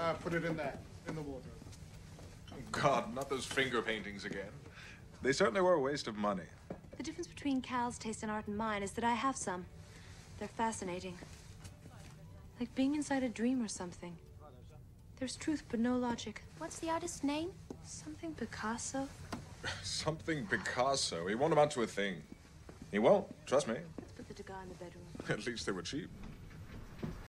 Put it in there, in the wardrobe. Oh, God, not those finger paintings again. They certainly were a waste of money. The difference between Cal's taste in art and mine is that I have some. They're fascinating. Like being inside a dream or something. There's truth, but no logic. What's the artist's name? Something Picasso? Something Picasso. He won't amount to a thing. He won't, trust me. Let's put the degas in the bedroom. At least they were cheap.